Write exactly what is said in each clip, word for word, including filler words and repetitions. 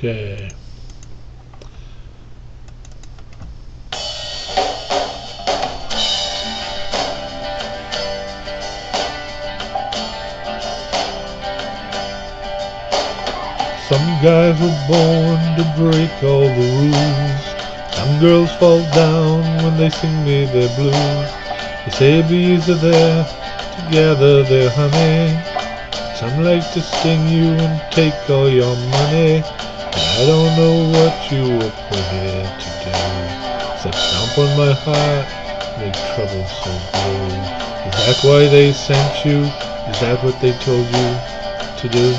Okay. Some guys were born to break all the rules. Some girls fall down when they sing me their blues. They say bees are there to gather their honey. Some like to sting you and take all your money. And I don't know what you were put here to do, except stomp on my heart, make trouble so blue. Is that why they sent you? Is that what they told you to do?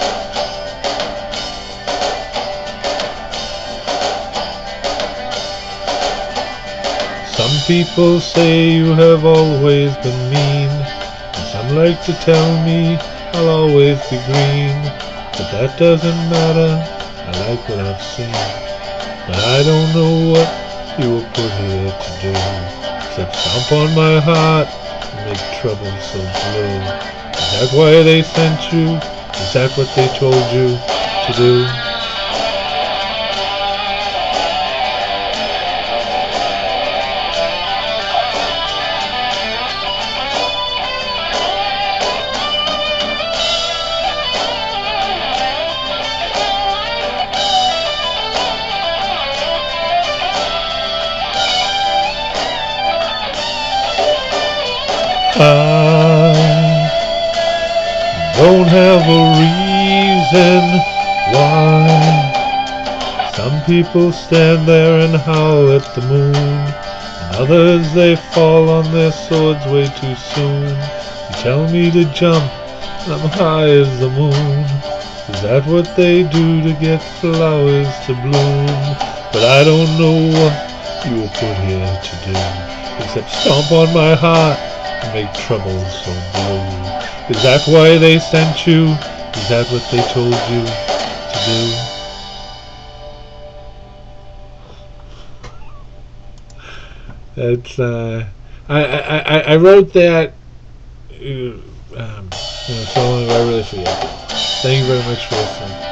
Some people say you have always been mean, and some like to tell me I'll always be green. But that doesn't matter, I like what I've seen. But I don't know what you were put here to do, except stomp on my heart and make trouble so blue. Is that why they sent you? Is that what they told you to do? I don't have a reason why. Some people stand there and howl at the moon, and others they fall on their swords way too soon. You tell me to jump, and I'm high as the moon. Is that what they do to get flowers to bloom? But I don't know what you were put here to do, except stomp on my heart and make trouble so blue. Is that why they sent you? Is that what they told you to do? That's uh, I, I I I wrote that uh, um, you know, so long ago I really forget. Thank you very much for listening.